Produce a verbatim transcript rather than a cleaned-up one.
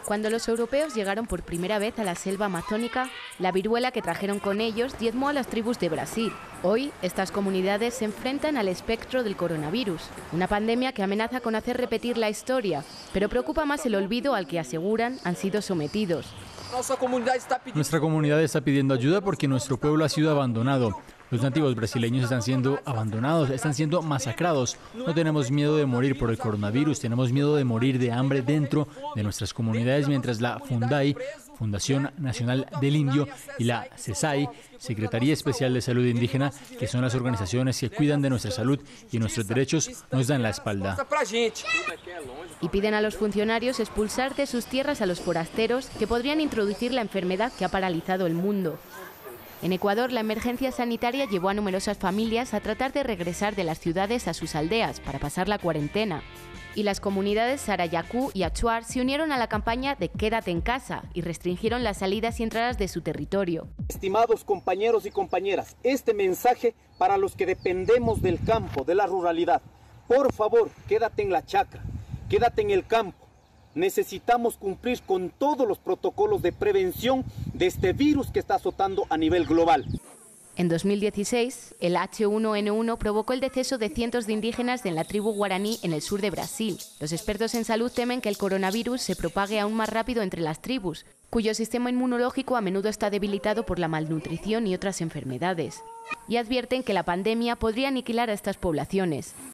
Cuando los europeos llegaron por primera vez a la selva amazónica, la viruela que trajeron con ellos diezmó a las tribus de Brasil. Hoy, estas comunidades se enfrentan al espectro del coronavirus, una pandemia que amenaza con hacer repetir la historia, pero preocupa más el olvido al que aseguran han sido sometidos. Nuestra comunidad está pidiendo ayuda porque nuestro pueblo ha sido abandonado. Los nativos brasileños están siendo abandonados, están siendo masacrados. No tenemos miedo de morir por el coronavirus, tenemos miedo de morir de hambre dentro de nuestras comunidades, mientras la Fundai, Fundación Nacional del Indio, y la CESAI, Secretaría Especial de Salud Indígena, que son las organizaciones que cuidan de nuestra salud y nuestros derechos, nos dan la espalda. Y piden a los funcionarios expulsar de sus tierras a los forasteros que podrían introducir la enfermedad que ha paralizado el mundo. En Ecuador, la emergencia sanitaria llevó a numerosas familias a tratar de regresar de las ciudades a sus aldeas para pasar la cuarentena. Y las comunidades Sarayacú y Achuar se unieron a la campaña de Quédate en casa y restringieron las salidas y entradas de su territorio. Estimados compañeros y compañeras, este mensaje para los que dependemos del campo, de la ruralidad. Por favor, quédate en la chacra, quédate en el campo. Necesitamos cumplir con todos los protocolos de prevención de este virus que está azotando a nivel global. En dos mil dieciséis, el H uno N uno provocó el deceso de cientos de indígenas de la tribu guaraní en el sur de Brasil. Los expertos en salud temen que el coronavirus se propague aún más rápido entre las tribus, cuyo sistema inmunológico a menudo está debilitado por la malnutrición y otras enfermedades. Y advierten que la pandemia podría aniquilar a estas poblaciones.